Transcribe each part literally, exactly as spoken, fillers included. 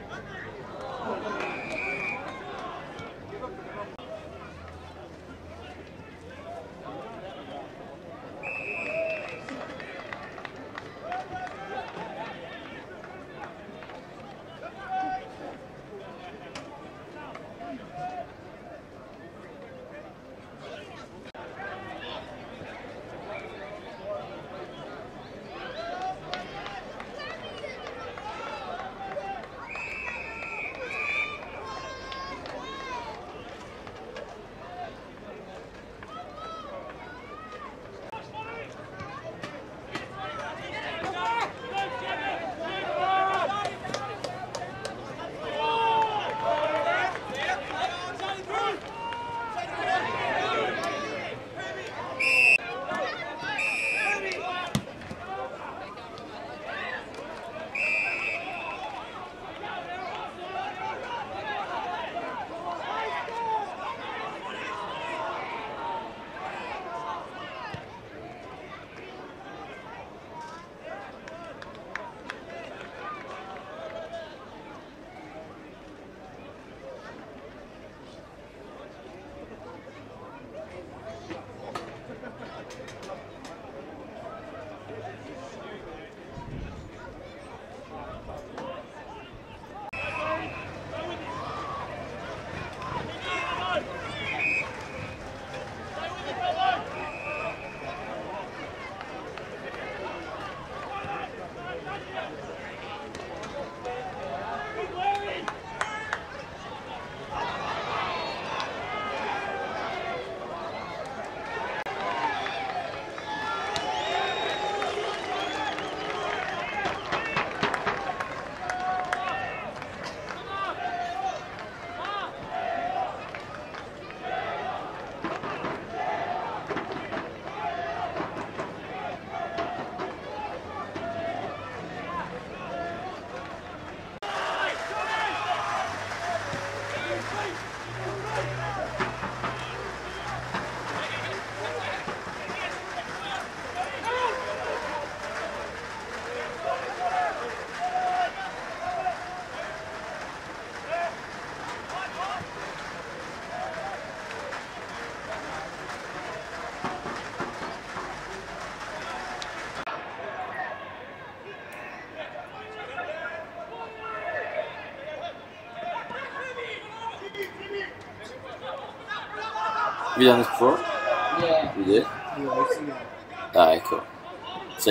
Have you done this before? Yeah. You did? Yeah, I've seen that. Alright, cool. So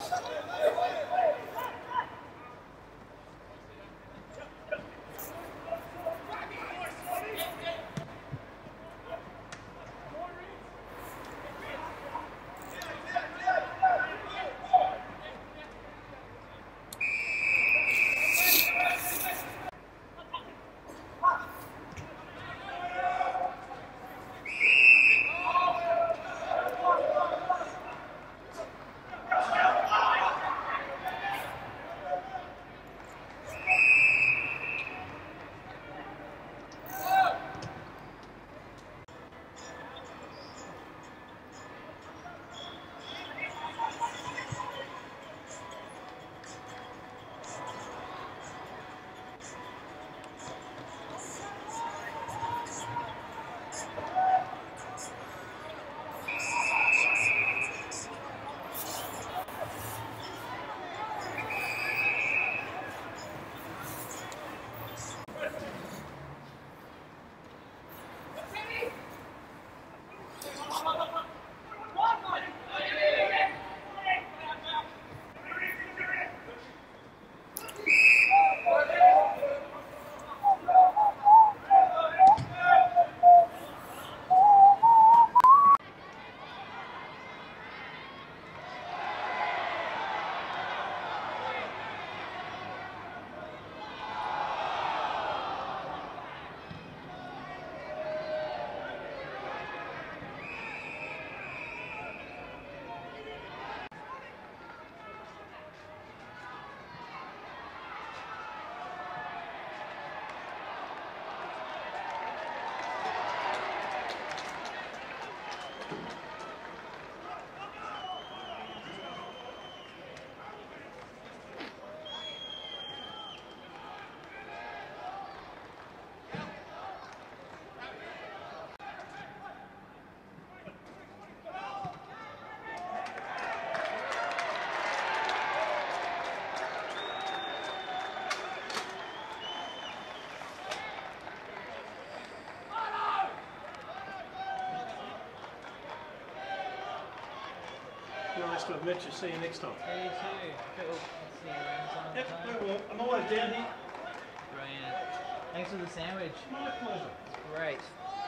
Nice to have met you. See you next time. See you too. Cool. See you around some Yep, time. very well. I'm always down here. Brilliant. Thanks for the sandwich. My pleasure. Great.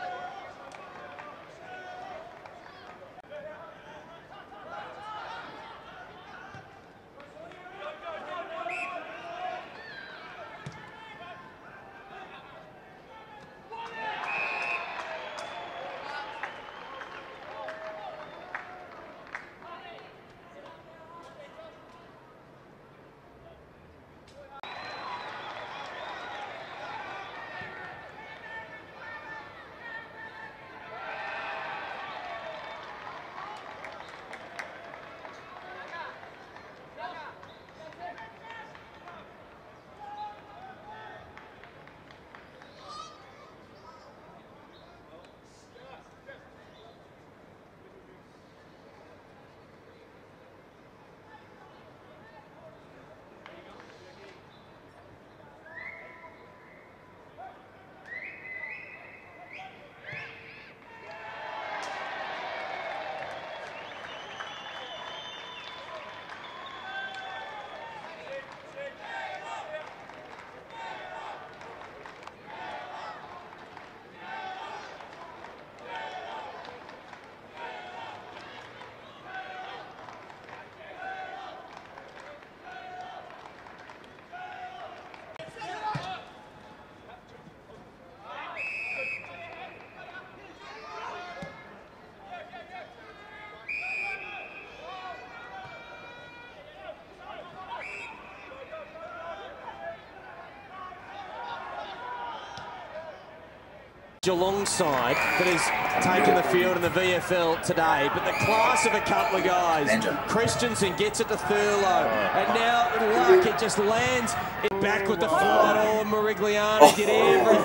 Geelong side that has taken the field in the V F L today, but the class of a couple of guys. Christensen gets it to Thurlow, and now luck, it just lands it back with the flight. Oh, Morigliano did everything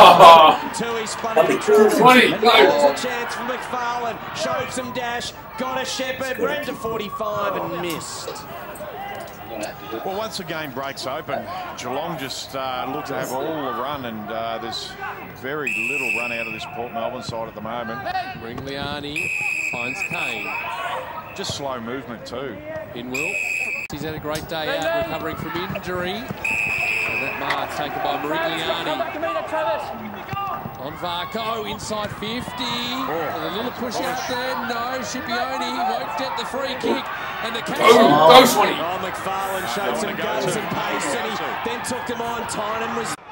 oh. to his spun it through. And now a chance for McFarlane, showed some dash, got a Shepherd, ran to forty-five and missed. Well, once the game breaks open, Geelong just uh, look to have all the run, and uh, there's very little run out of this Port Melbourne side at the moment. Morigliano finds Kane. Just slow movement too. In Will. He's had a great day out recovering from injury. And that mark taken by Morigliani. On Varco, inside fifty. Oh. A little push out there. No, Scipione won't get the free kick. And the catch. Oh, oh McFarlane showed some guts and pace, and he then took them on. Tynan was...